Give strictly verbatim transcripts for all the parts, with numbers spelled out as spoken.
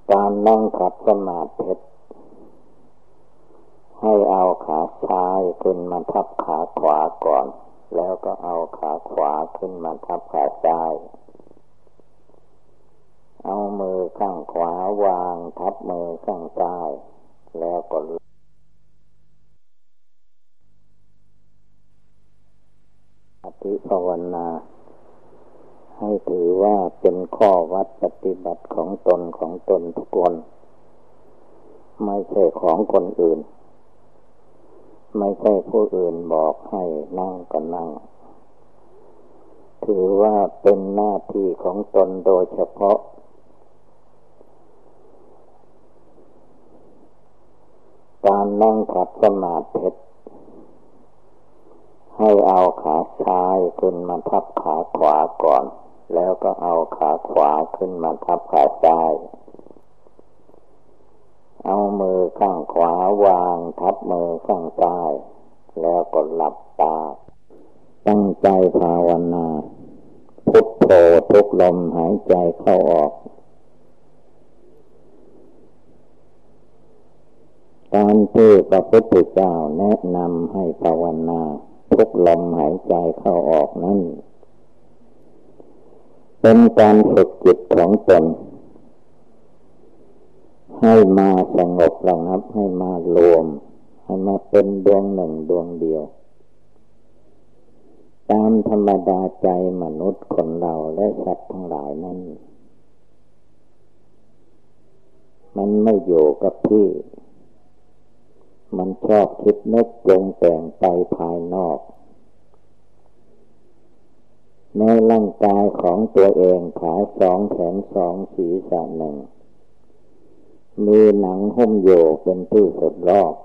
การนั่งขัดสมาธิให้เอาขาซ้ายขึ้นมาทับขาขวาก่อนแล้วก็เอาขาขวาขึ้นมาทับขาซ้ายเอามือข้างขวาวางทับมือข้างซ้ายแล้วก็อธิภาวนาให้ถือว่าเป็นข้อวัดปฏิบัติของตนของตนทุกคนไม่ใช่ของคนอื่นไม่ใช่ผู้อื่นบอกให้นั่งก็นั่งถือว่าเป็นหน้าที่ของตนโดยเฉพาะการนั่งขัดสมาธิให้เอาขาซ้ายขึ้นมาทับขาขวาก่อนแล้วก็เอาขาขวาขึ้นมาทับขาซ้ายเอามือข้างขวาวางทับมือข้างซ้ายแล้วก็หลับตาตั้งใจภาวนาพุทโธทุกลมหายใจเข้าออกการที่พระพุทธเจ้าแนะนำให้ภาวนาทุกลมหายใจเข้าออกนั้นเป็นการฝึกจิตของตนให้มาสงบระงับให้มารวมให้มาเป็นดวงหนึ่งดวงเดียวตามธรรมดาใจมนุษย์คนเราและสัตว์ทั้งหลายนั้นมันไม่อยู่กับที่มันชอบคิดนึกปรุงแต่งไปภายนอกในร่างกายของตัวเองขาสองแขนสองศีรษะหนึ่งมีหนังหุ้มอยู่เป็นที่สุดรอบ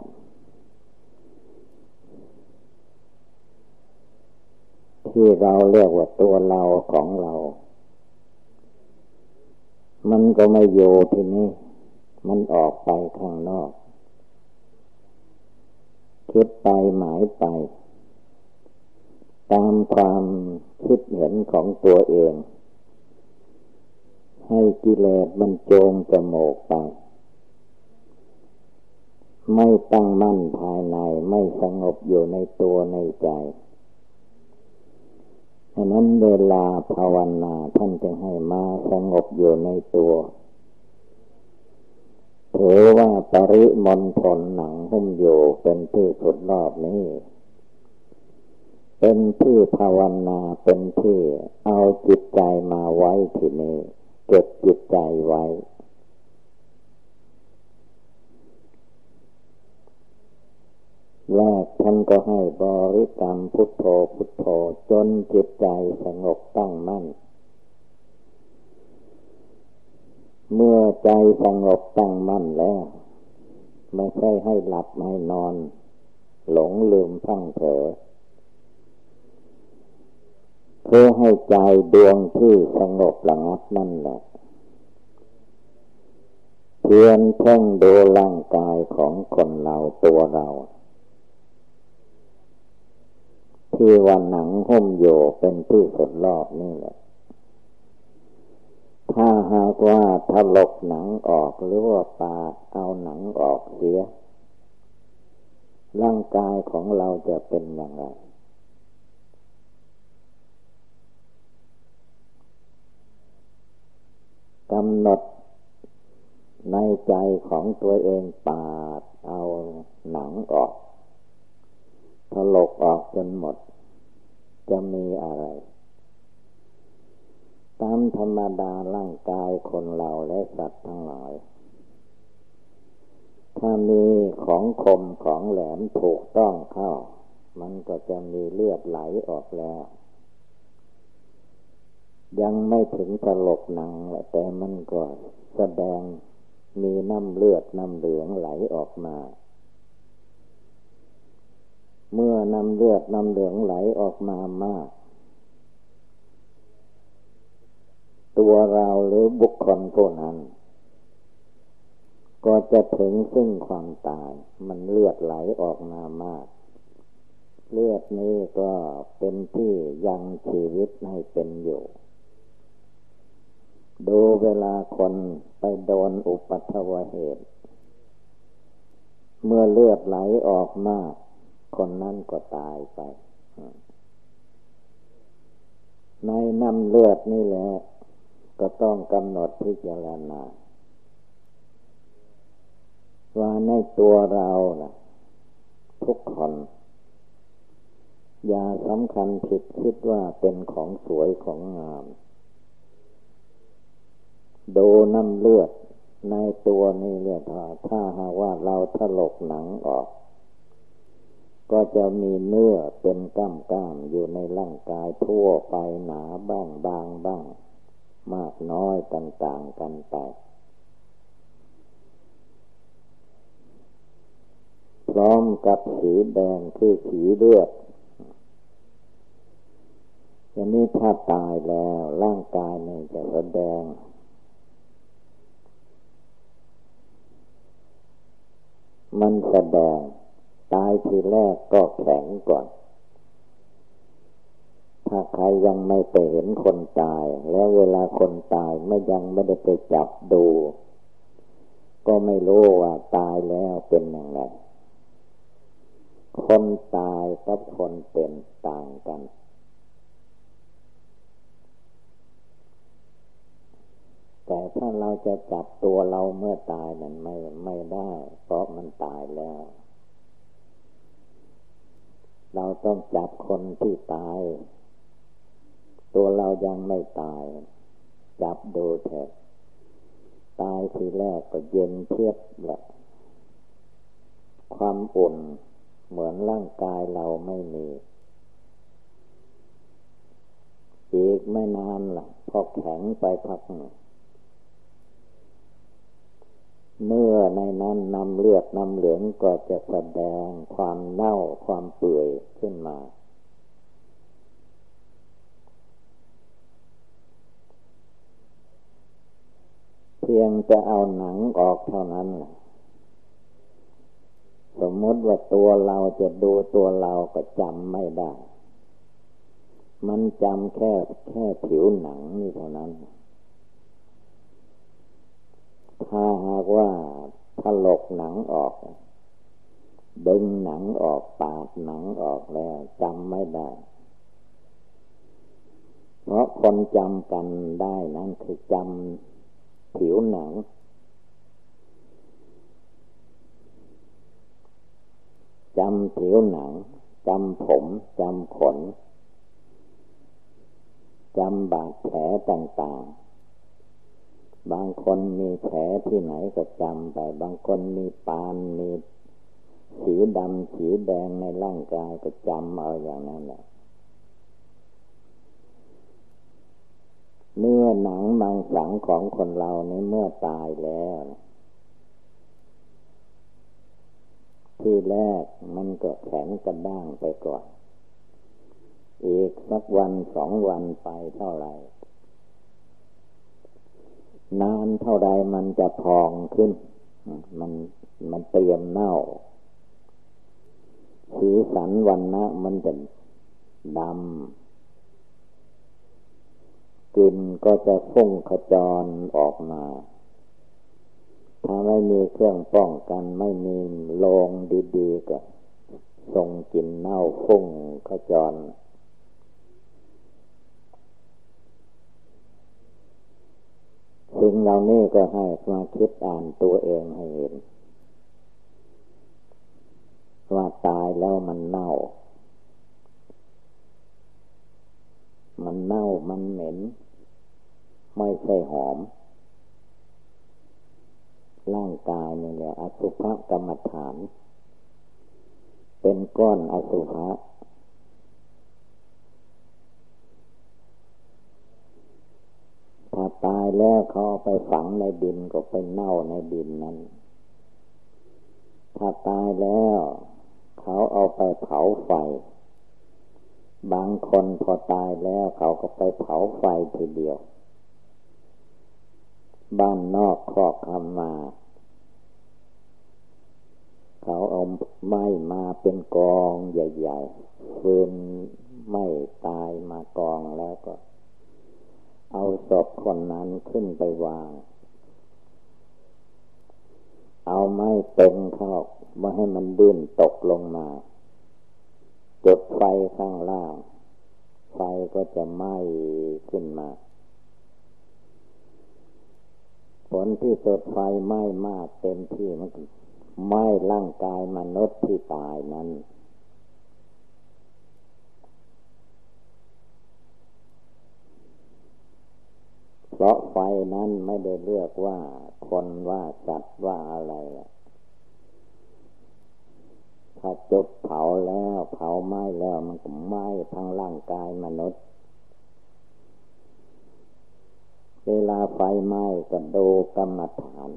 ที่เราเรียกว่าตัวเราของเรามันก็ไม่อยู่ที่นี่มันออกไปข้างนอกคิดไปหมายไปตามความคิดเห็นของตัวเองให้กิเลสมันโจมจมูกไปไม่ตั้งมั่นภายในไม่สงบอยู่ในตัวในใจฉะนั้นเวลาภาวนาท่านจึงให้มาสงบอยู่ในตัวถือว่าปริมณฑลหนังหุ้มอยู่เป็นที่สุดรอบนี้เป็นที่ภาวนาเป็นที่เอาจิตใจมาไว้ที่นี่เก็บจิตใจไว้แรกท่านก็ให้บริกรรมพุทโธพุทโธจนจิตใจสงบตั้งมั่นเมื่อใจสงบตั้งมั่นแล้วไม่ใช่ให้หลับให้นอนหลงลืมพลั้งเผลอเพื่อให้ใจดวงที่สงบระงับนั่นแหละเพียรเพ่งดูร่างกายของคนเราตัวเราที่ว่าหนังหุ้มอยู่เป็นที่สุดรอบนี่แหละถ้าหากว่าถลกหนังออกหรือว่าปาเอาหนังออกเสียร่างกายของเราจะเป็นอย่างไรกำหนดในใจของตัวเองปาดเอาหนังออกถลกออกจนหมดจะมีอะไรตามธรรมดาร่างกายคนเราและสัตว์ทั้งหลายถ้ามีของคมของแหลมถูกต้องเข้ามันก็จะมีเลือดไหลออกแล้วยังไม่ถึงถลกหนังแต่มันก็แสดงมีน้ำเลือดน้ำเหลืองไหลออกมาเมื่อน้ำเลือดน้ำเหลืองไหลออกมามากตัวเราหรือบุคคลผู้นั้นก็จะถึงซึ่งความตายมันเลือดไหลออกมามากเลือดนี้ก็เป็นที่ยังชีวิตให้เป็นอยู่ดูเวลาคนไปโดนอุปัฏฐวเหตุเมื่อเลือดไหลออกมากคนนั้นก็ตายไปในน้ำเลือดนี่แหละก็ต้องกำหนดพิจารณาว่าในตัวเรานะทุกคนอย่าสำคัญผิดคิดว่าเป็นของสวยของงามดูน้ำเลือดในตัวนี่เลือดถ้าหากว่าเราถลกหนังออกก็จะมีเนื้อเป็นก้ามๆอยู่ในร่างกายทั่วไปหนาบ้างบางบ้างมากน้อยต่างๆกันไปพร้อมกับสีแดงคือสีเลือดอย่างนี้ถ้าตายแล้วร่างกายนี่จะแสดงมันแสดงตายทีแรกก็แข็งก่อนถ้าใครยังไม่ไปเห็นคนตายแล้วเวลาคนตายไม่ยังไม่ได้ไปจับดูก็ไม่รู้ว่าตายแล้วเป็นอย่างไรคนตายกับคนเป็นต่างกันแต่ถ้าเราจะจับตัวเราเมื่อตายนั้นไม่ไม่ได้เพราะมันตายแล้วเราต้องจับคนที่ตายตัวเรายังไม่ตายจับดูเถอะตายทีแรกก็เย็นเทียบแหละความอุ่นเหมือนร่างกายเราไม่มีอีกไม่นานล่ะพอแข็งไปพักหนึ่งเนื้อในนั้นน้ำเลือดน้ำเหลืองก็จะแสดงความเน่าความเปื่อยขึ้นมาเพียงจะเอาหนังออกเท่านั้นสมมติว่าตัวเราจะดูตัวเราก็จำไม่ได้มันจำแค่แค่ผิวหนังนี่เท่านั้นถ้าหากว่าถลกหนังออกดึงหนังออกปาดหนังออกแล้วจำไม่ได้เพราะคนจำกันได้นั้นคือจำผิวหนังจำผิวหนังจำผมจำขนจำบาดแผลต่างๆบางคนมีแผลที่ไหนก็จำไปบางคนมีปานมีสีดำสีแดงในร่างกายก็จำเอาอย่างนั้นแหละเนื้อหนังมังสังของคนเราในเมื่อตายแล้วที่แรกมันก็แข็งกระด้างไปก่อนอีกสักวันสองวันไปเท่าไหร่นานเท่าใดมันจะพองขึ้นมันมันเตรียมเน่าสีสันวรรณะมันจะดำกลิ่นก็จะฟุ้งขจรออกมาถ้าไม่มีเครื่องป้องกันไม่มีโลงดีๆก็ส่งกลิ่นเน่าฟุ้งขจรสิ่งเหล่านี้ก็ให้มาคิดอ่านตัวเองให้เห็นว่าตายแล้วมันเน่ามันเน่ามันเหม็นไม่ใช่หอมร่างกายนี่แหละอสุภกรรมฐานเป็นก้อนอสุภะถ้าตายแล้วเขาเอาไปฝังในดินก็ไปเน่าในดินนั้นถ้าตายแล้วเขาเอาไปเผาไฟบางคนพอตายแล้วเขาก็ไปเผาไฟทีเดียวบ้านนอกครอบคำมาเขาเอาไม้มาเป็นกองใหญ่ๆฟืนไม้ตายมากองแล้วก็เอาศพคนนั้นขึ้นไปวางเอาไม้เต็งเข้าไม่ให้มันดิ้นตกลงมาจุดไฟข้างล่างไฟก็จะไหม้ขึ้นมาผลที่สุดไฟไหม้มากเต็มที่มันไหม้ร่างกายมนุษย์ที่ตายนั้นเพราะไฟนั้นไม่ได้เลือกว่าคนว่าสัตว์ว่าอะไรถ้าจุดเผาแล้วเผาไหม้แล้วมันก็ไหม้ทั้งร่างกายมนุษย์เวลาไฟไหม้ก็ดูกรรมฐาน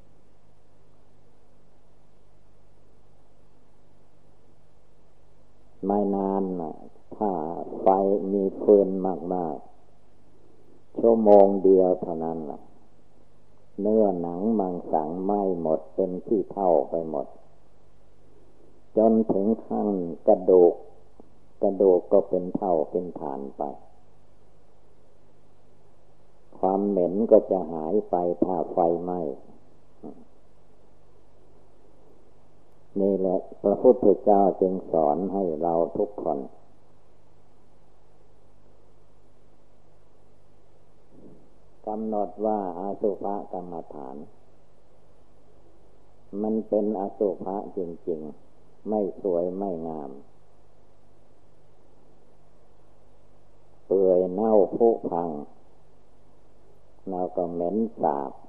ไม่นานนะถ้าไฟมีฟืนมากๆชั่วโมงเดียวเท่านั้นล่ะเนื้อหนังมังสังไหม้หมดเป็นที่เท่าไปหมดจนถึงขั้นกระดูกกระดูกก็เป็นเท่าเป็นฐานไปความเหม็นก็จะหายไปถ้าไฟไหม้นี่แหละพระพุทธเจ้าจึงสอนให้เราทุกคนกำหนดว่าอสุภกรรมฐานมันเป็นอสุภะจริงๆไม่สวยไม่งามเปื่อยเน่าผุพังเราก็เหม็นสาบ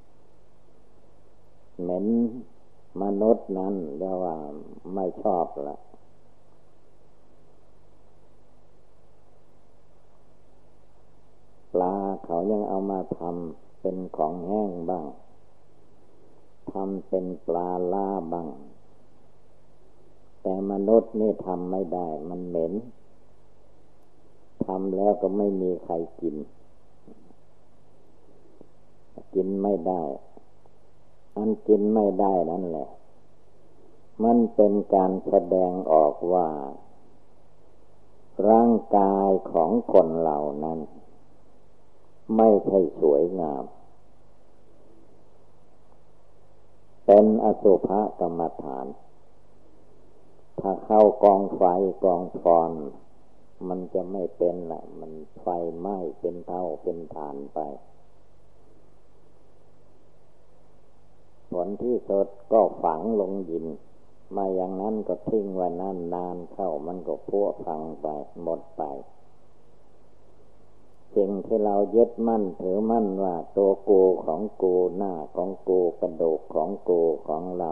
เหม็นมนุษย์นั้นเรียกว่าไม่ชอบละปลาเขายังเอามาทำเป็นของแห้งบ้างทำเป็นปลาล่าบ้างแต่มนุษย์นี่ทำไม่ได้มันเหม็นทำแล้วก็ไม่มีใครกินกินไม่ได้อันกินไม่ได้นั่นแหละมันเป็นการแสดงออกว่าร่างกายของคนเหล่านั้นไม่ใช่สวยงามเป็นอสุภกรรมฐานถ้าเข้ากองไฟกองฟอนมันจะไม่เป็นละมันไฟไหม้เป็นเท่าเป็นฐานไปผลที่สุดก็ฝังลงดินมาอย่างนั้นก็ทิ้งไว้นานนานเข้ามันก็พุพังไปหมดไปสิ่งที่เรายึดมั่นถือมั่นว่าตัวกูของกูหน้าของกูกระดูกของกูของเรา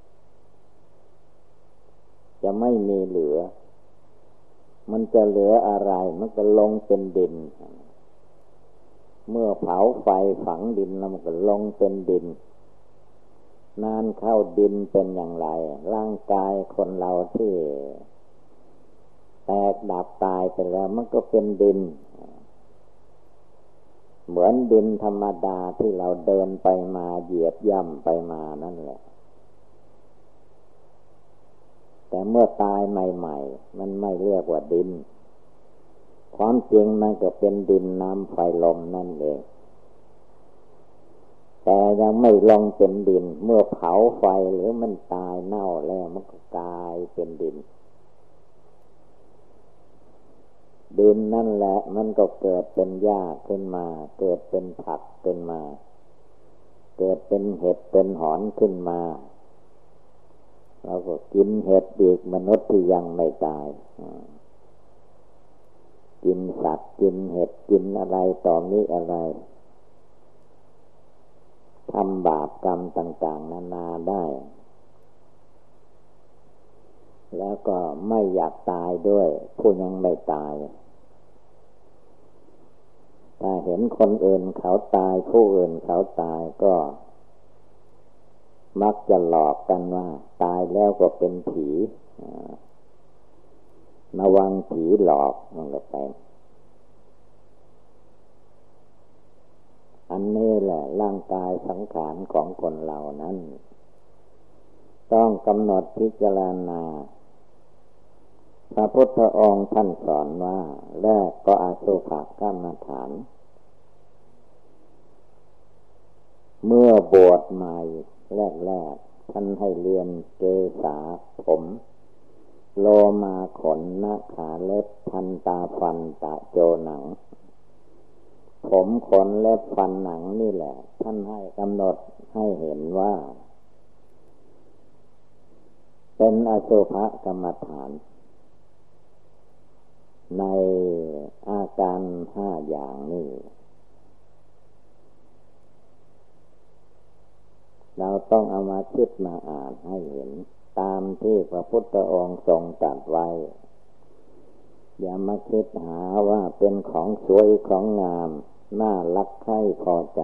จะไม่มีเหลือมันจะเหลืออะไรมันก็ลงเป็นดินเมื่อเผาไฟฝังดินแล้วมันก็ลงเป็นดินนานเข้าดินเป็นอย่างไรร่างกายคนเราที่แตกดับตายไปแล้วมันก็เป็นดินเหมือนดินธรรมดาที่เราเดินไปมาเหยียบย่ำไปมานั่นแหละแต่เมื่อตายใหม่ๆมันไม่เรียกว่าดินความจริงมันก็เป็นดินน้ำไฟลมนั่นเองแต่ยังไม่ลงเป็นดินเมื่อเผาไฟหรือมันตายเน่าแล้วมันก็กลายเป็นดินดินนั่นแหละมันก็เกิดเป็นหญ้าขึ้นมาเกิดเป็นผักขึ้นมาเกิดเป็นเห็ดเป็นหอนขึ้นมาเราก็กินเห็ดอีกมนุษย์ที่ยังไม่ตายกินสัตว์กินเห็ดกินอะไรต่อมีอะไรทำบาปกรรมต่างๆนานาได้แล้วก็ไม่อยากตายด้วยผู้ยังไม่ตายถ้าเห็นคนอื่นเขาตายผู้อื่นเขาตายก็มักจะหลอกกันว่าตายแล้วก็เป็นผีระวังผีหลอกมันก็ไปอันนี้แหละร่างกายสังขารของคนเรานั้นต้องกำหนดพิจารณาพระพุทธองค์ท่านสอนว่าแรกก็อสุภกรรมฐานเมื่อบวชใหม่แรกๆท่านให้เรียนเกษาผมโลมาขนหน้าขาเล็บทันตาฟันตะโจหนังผมขนเล็บฟันหนังนี่แหละท่านให้กำหนดให้เห็นว่าเป็นอสุภกรรมฐานในอาการห้าอย่างนี้เราต้องเอามาคิดมาอ่านให้เห็นตามที่พระพุทธองค์ทรงตรัสไว้อย่ามาคิดหาว่าเป็นของสวยของงามน่ารักใคร่พอใจ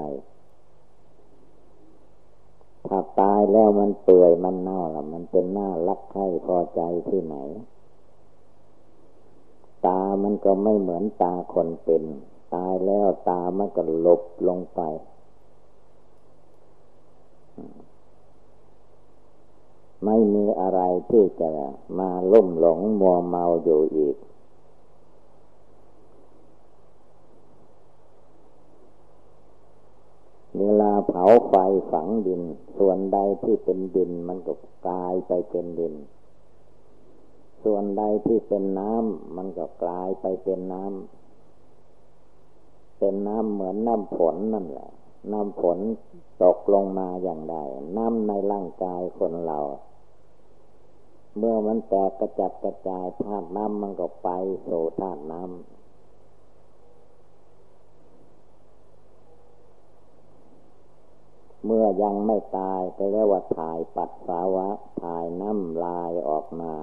ถ้าตายแล้วมันเปื่อยมันเน่าล่ะมันเป็นน่ารักใคร่พอใจที่ไหนตามันก็ไม่เหมือนตาคนเป็นตายแล้วตามันก็หลบลงไปไม่มีอะไรที่จะมาลุ่มหลงมัวเมาอยู่อีกเวลาเผาไฟฝังดินส่วนใดที่เป็นดินมันก็กลายไปเป็นดินส่วนใดที่เป็นน้ำมันก็กลายไปเป็นน้ำเป็นน้ำเหมือนน้ำฝนนั่นแหละน้ำฝนตกลงมาอย่างใดน้ำในร่างกายคนเราเมื่อมันแตกกระจัดกระจายธาตุน้ำมันก็ไปสู่ธาตุน้ำเมื่อยังไม่ตายก็เรียกว่าถ่ายปัสสาวะถ่ายน้ำลายออกมา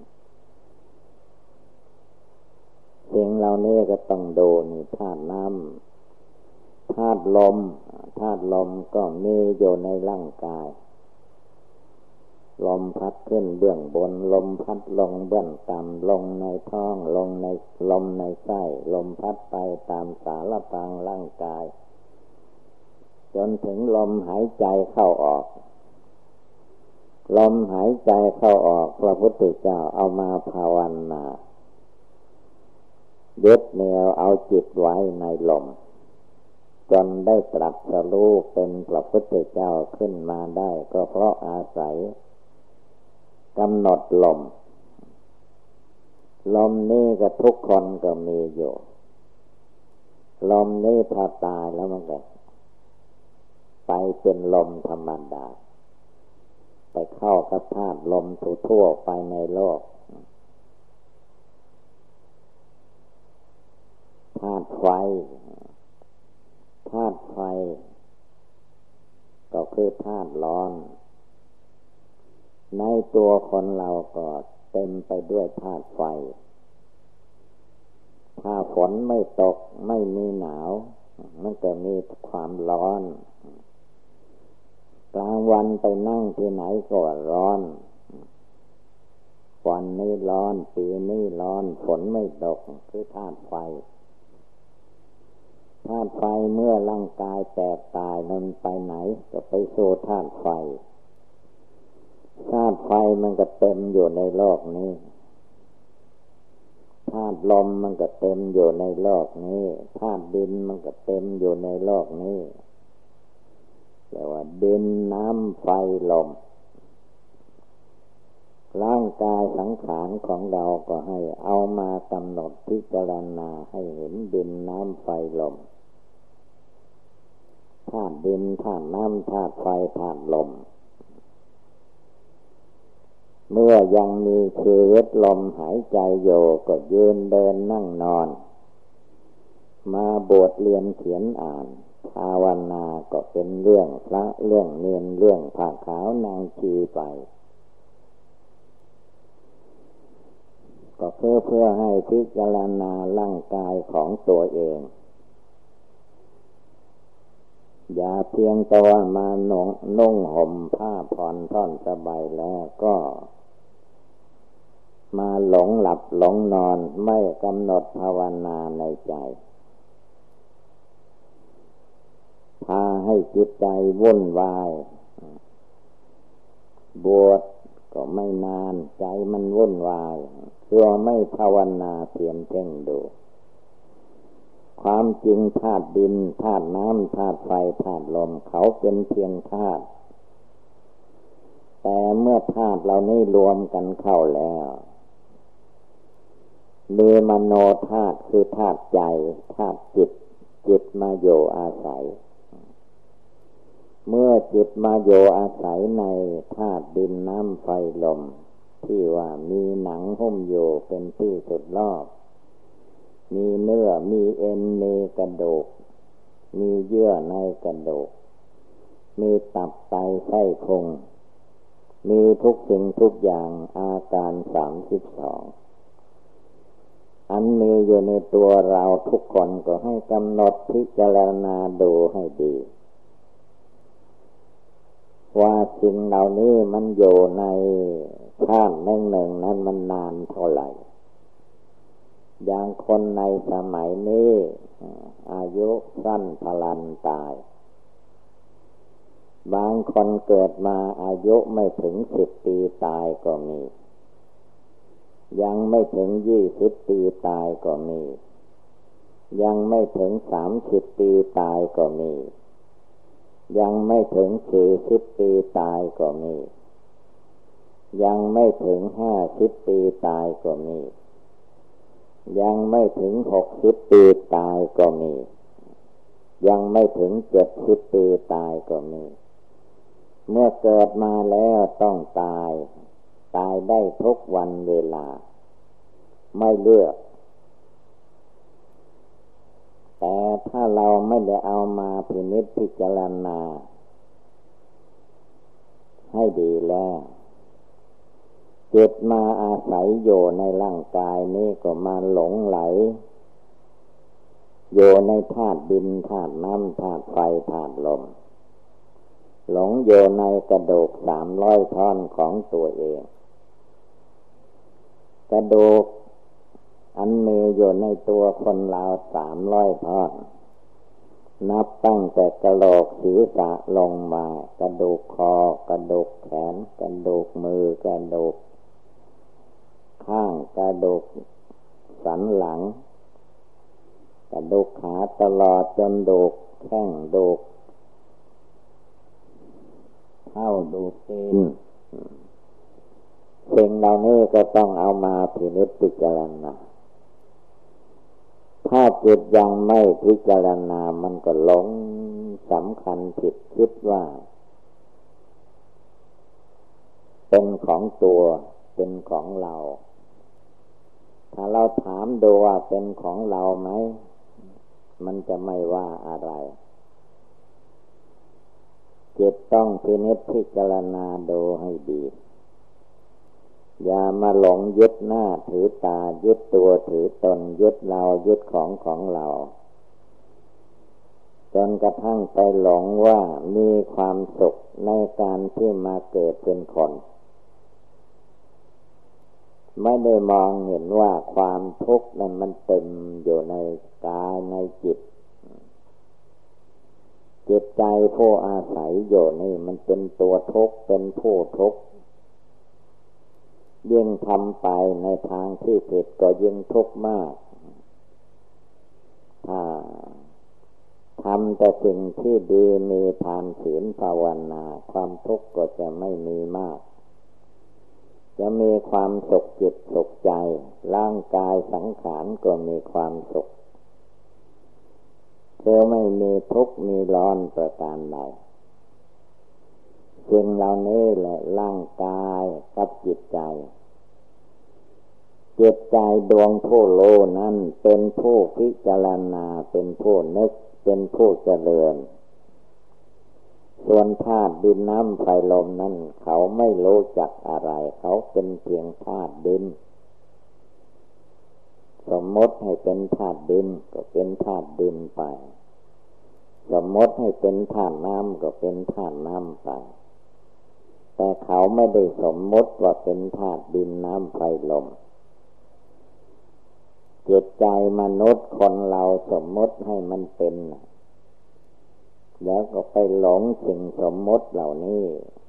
สิ่งเหล่านี้ก็ต้องดูนี่ธาตุน้ำธาตุลมธาตุลมก็มีอยู่ในร่างกายลมพัดขึ้นเบื้องบนลมพัดลงเบื้องต่ำลงในท้องลงในลมในไส้ลมพัดไปตามสารพังร่างกายจนถึงลมหายใจเข้าออกลมหายใจเข้าออกพระพุทธเจ้าเอามาภาวนายึดแนวเอาจิตไว้ในลมจนได้ตรัสรู้เป็นพระพุทธเจ้าขึ้นมาได้ก็เพราะอาศัยกำหนดลมลมนี้ก็ทุกคนก็มีอยู่ลมนี้ถ้าตายแล้วมันก็ไปเป็นลมธรรมดาไปเข้ากับธาตุลมทั่วๆไปในโลกธาตุไฟธาตุไฟก็คือธาตุร้อนในตัวคนเราก็เต็มไปด้วยธาตุไฟถ้าฝนไม่ตกไม่มีหนาวมันก็มีความร้อนกลางวันไปนั่งที่ไหนก็ร้อนวันนี้ร้อนปีนี้ร้อนฝนไม่ตกคือธาตุไฟธาตุไฟเมื่อร่างกายแตกตายมันไปไหนก็ไปสู่ธาตุไฟธาตุไฟมันก็เต็มอยู่ในโลกนี้ธาตุลมมันก็เต็มอยู่ในโลกนี้ธาตุดินมันก็เต็มอยู่ในโลกนี้เรียกว่าดินน้ำไฟลมร่างกายสังขารของเราก็ให้เอามากำหนดพิจารณาให้เห็นดินน้ำไฟลมธาตุดินธาตุน้ำธาตุไฟธาตุลมเมื่อยังมีชีวิตลมหายใจอยู่ก็ยืนเดินนั่งนอนมาบวชเรียนเขียนอ่านภาวนาก็เป็นเรื่องพระเรื่องเนียนเรื่องผ้าขาวนางชีไปก็เพื่อเพื่อให้พิจารณาร่างกายของตัวเองอย่าเพียงแต่ว่ามานุ่งนุ่งห่มผ้าผ่อนท่อนสบายแล้วก็มาหลงหลับหลงนอนไม่กำหนดภาวนาในใจพาให้จิตใจวุ่นวายบวชก็ไม่นานใจมันวุ่นวายเพื่อไม่ภาวนาเพียรเพ่งดูความจริงธาตุดินธาตุน้ำธาตุไฟธาตุลมเขาเป็นเพียงธาตุแต่เมื่อธาตุเหล่านี้รวมกันเข้าแล้วมีมโนธาตุคือธาตุใจธาตุจิตจิตมาโยอาศัยเมื่อจิตมาโยอาศัยในธาตุดินน้ำไฟลมที่ว่ามีหนังหุ้มโยเป็นที่สุดรอบมีเนื้อมีเอ็นมีกระดูกมีเยื่อในกระดูกมีตับไตไส้พุงมีทุกสิ่งทุกอย่างอาการสามสิบสองอันมีอยู่ในตัวเราทุกคนก็ให้กำหนดพิจารณาดูให้ดีว่าสิ่งเหล่านี้มันอยู่ในชาติหนึ่งหนึ่งนั้นมันนานเท่าไหร่อย่างคนในสมัยนี้อายุสั้นพลันตายบางคนเกิดมาอายุไม่ถึงสิบปีตายก็มียังไม่ถึงยี่สิบปีตายก็มียังไม่ถึงสามสิบปีตายก็มียังไม่ถึงสี่สิบปีตายก็มียังไม่ถึงห้าสิบปีตายก็มียังไม่ถึงหกสิบปีตายก็มียังไม่ถึงเจ็ดสิบปีตายก็มีเมื่อเกิดมาแล้วต้องตายตายได้ทุกวันเวลาไม่เลือกแต่ถ้าเราไม่ได้เอามาพินิจพิจารณาให้ดีแล้วจิตมาอาศัยอยู่ในร่างกายนี้ก็มาหลงไหลอยู่ในธาตุดินธาตุน้ำธาตุไฟธาตุลมหลงอยู่ในกระดูกสามร้อยท่อนของตัวเองกระดูกอันมีอยู่ในตัวคนเราสามร้อยท่อนนับตั้งแต่กระโหลกศีรษะลงมากระดูกคอกระดูกแขนกระดูกมือกระดูกข้างกระดูกสันหลังกระดูกขาตลอดจนดูกแข้งดูกเท้าดูกตีนสิ่งเหล่านี้ก็ต้องเอามาพินิจพิจารณาถ้าจิตยังไม่พิจารณามันก็หลงสำคัญผิดคิดว่าเป็นของตัวเป็นของเราถ้าเราถามดูว่าเป็นของเราไหมมันจะไม่ว่าอะไรจิตต้องพินิจพิจารณาดูให้ดีอย่ามาหลงยึดหน้าถือตายึดตัวถือตนยึดเรายึดของของเราจนกระทั่งไปหลงว่ามีความสุขในการที่มาเกิดเป็นคนไม่ได้มองเห็นว่าความทุกข์นั้นมันเต็มอยู่ในกายในจิตจิตใจผู้อาศัยอยู่นี่มันเป็นตัวทุกข์เป็นผู้ทุกข์ยิ่งทำไปในทางที่ผิดก็ยิ่งทุกข์มากถ้าทำแต่สิ่งที่ดีมีทานศีลภาวนาความทุกข์ก็จะไม่มีมากจะมีความสุขจิตสุขใจร่างกายสังขารก็มีความสุขเธอไม่มีทุกข์มีร้อนประการใดสิ่งเหล่านี้แหละร่างกายกับจิตใจจิตใจดวงผู้โลนั้นเป็นผู้พิจารณาเป็นผู้นึกเป็นผู้เจริญส่วนธาตุดินน้ำไฟลมนั้นเขาไม่รู้จักอะไรเขาเป็นเพียงธาตุดินสมมติให้เป็นธาตุดินก็เป็นธาตุดินไปสมมติให้เป็นธาตุน้ำก็เป็นธาตุน้ำไปแต่เขาไม่ได้สมมติว่าเป็นธาตุดินน้ำไฟลมจิตใจมนุษย์คนเราสมมติให้มันเป็นแล้วก็ไปหลงสิ่งสมมติเหล่านี้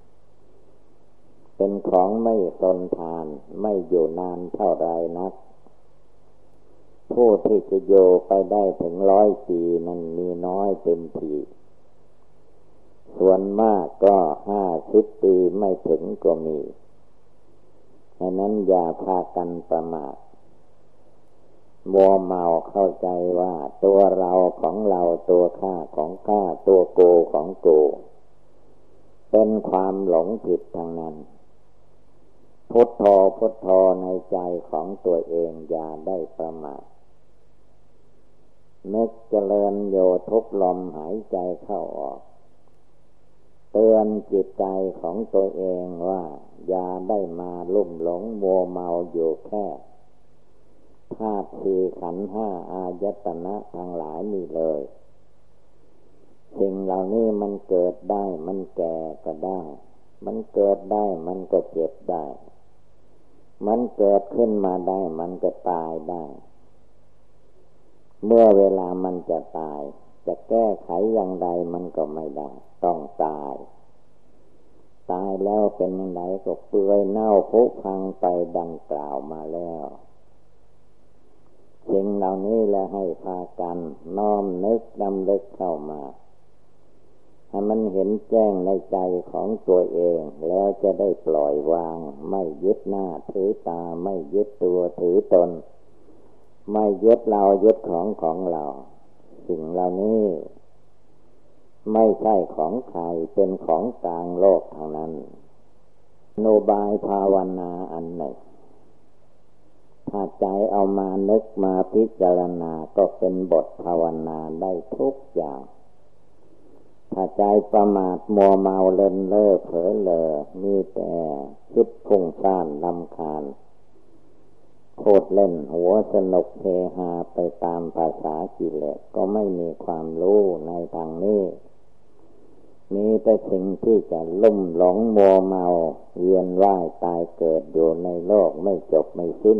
เป็นของไม่ทนทานไม่อยู่นานเท่าไรนักพผู้ที่จะโยไปได้ถึงร้อยปีนั้นมีน้อยเต็มทีส่วนมากก็ห้าสิบปีไม่ถึงก็มีฉะนั้นอย่าพากันประมาทมัวเมาเข้าใจว่าตัวเราของเราตัวข้าของข้าตัวโกของโกเป็นความหลงผิดทางนั้นพุทโธพุทโธในใจของตัวเองอย่าได้ประมาทนึกเจริญโยทุกลมหายใจเข้าออกเตือนจิตใจของตัวเองว่าอย่าได้มาลุ่มหลงมัวเมาอยู่แค่ธาตุสี่ขันธ์ห้าอายตนะทั้งหลายนี่เลยสิ่งเหล่านี้มันเกิดได้มันแก่ก็ได้มันเกิดได้มันก็เจ็บได้มันเกิดขึ้นมาได้มันก็ตายได้เมื่อเวลามันจะตายจะแก้ไขอย่างไรมันก็ไม่ได้ต้องตายตายแล้วเป็นอย่างไรก็เปื่อยเน่าผุพังไปดังกล่าวมาแล้วสิ่งเหล่านี้แหละให้พากันน้อมนึกดำลึกเข้ามาให้มันเห็นแจ้งในใจของตัวเองแล้วจะได้ปล่อยวางไม่ยึดหน้าถือตาไม่ยึดตัวถือตนไม่ยึดเรายึดของของเราสิ่งเหล่านี้ไม่ใช่ของใครเป็นของกลางโลกทางนั้นโนบายภาวนาอันหนึ่งถ้าใจเอามานึกมาพิจารณาก็เป็นบทภาวนาได้ทุกอย่างถ้าใจประมาทมัวเมาเลินเล่อเผลอเลอมีแต่คิดฟุ้งซ่านรำคาญโคตรเล่นหัวสนุกเฮฮาไปตามภาษากิเลสก็ไม่มีความรู้ในทางนี้มีแต่สิ่งที่จะลุ่มหลงมัวเมาเวียนว่ายตายเกิดอยู่ในโลกไม่จบไม่สิ้น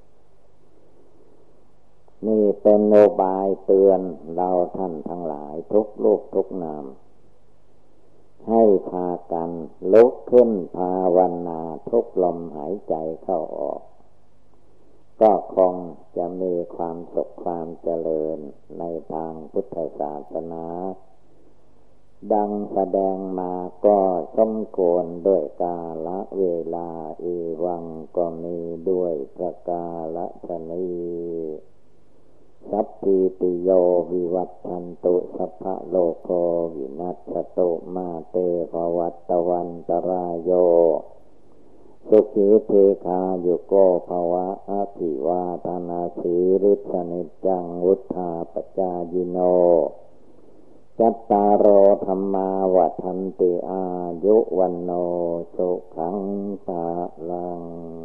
นี่เป็นโนบายเตือนเราท่านทั้งหลายทุกลูกทุกนามให้พากันลุกขึ้นภาวนาทุกลมหายใจเข้าออกก็คงจะมีความสุขความเจริญในทางพุทธศาสนาดังแสดงมาก็สมควรด้วยกาลเวลาอีวังก็มีด้วยประกาศนีสัพพิติโยวิวัตชันตุสัพพะโลกโควินัสตุมาเตภวัตวันตรายโยสุขีเทคายุโกภวะอภิวาทนาสีริสนิจังวุธาปจายิโนจัตตารโอธรรมาวัฏันติอายุวันโนสุขังภะลัง